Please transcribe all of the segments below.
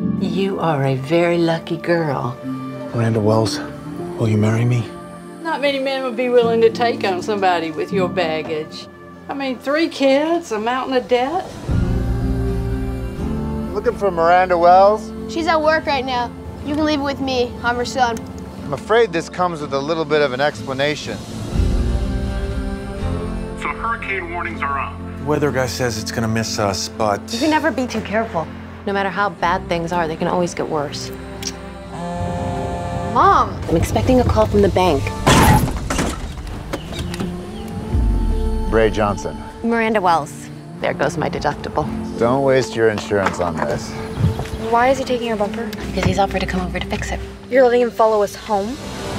You are a very lucky girl. Miranda Wells, will you marry me? Not many men would be willing to take on somebody with your baggage. I mean, 3 kids, a mountain of debt. Looking for Miranda Wells? She's at work right now. You can leave it with me. I'm her son. I'm afraid this comes with a little bit of an explanation. So hurricane warnings are up. Weather guy says it's gonna miss us, but... You can never be too careful. No matter how bad things are, they can always get worse. Mom! I'm expecting a call from the bank. Ray Johnson. Miranda Wells. There goes my deductible. Don't waste your insurance on this. Why is he taking your bumper? Because he's offered to come over to fix it. You're letting him follow us home?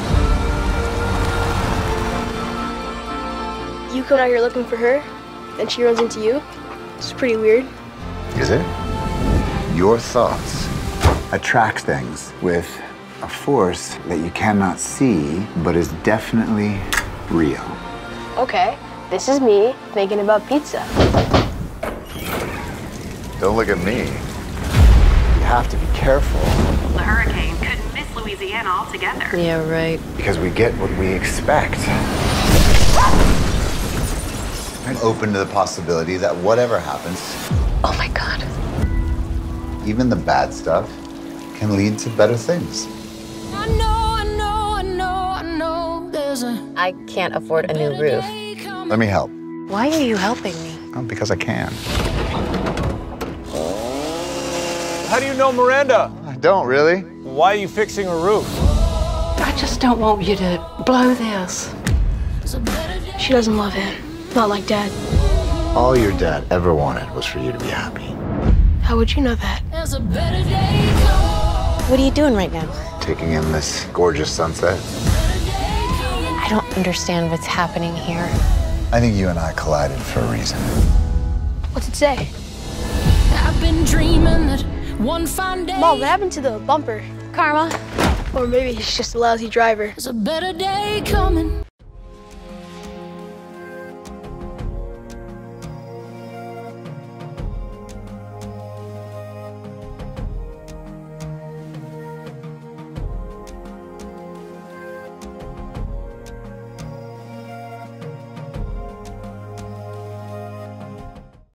You come out here looking for her, then she runs into you. It's pretty weird. Is it? Your thoughts attract things with a force that you cannot see, but is definitely real. Okay, this is me thinking about pizza. Don't look at me. You have to be careful. The hurricane could miss Louisiana altogether. Yeah, right. Because we get what we expect. I'm open to the possibility that whatever happens, Oh my God. even the bad stuff, can lead to better things. I can't afford a new roof. Let me help. Why are you helping me? Oh, because I can. How do you know Miranda? I don't really. Why are you fixing her roof? I just don't want you to blow this. She doesn't love him. Not like Dad. All your dad ever wanted was for you to be happy. How would you know that? What are you doing right now? Taking in this gorgeous sunset. I don't understand what's happening here. I think you and I collided for a reason. What's it say? I've been dreaming that one fine day. Mom, what happened to the bumper? Karma. Or maybe he's just a lousy driver. There's a better day coming.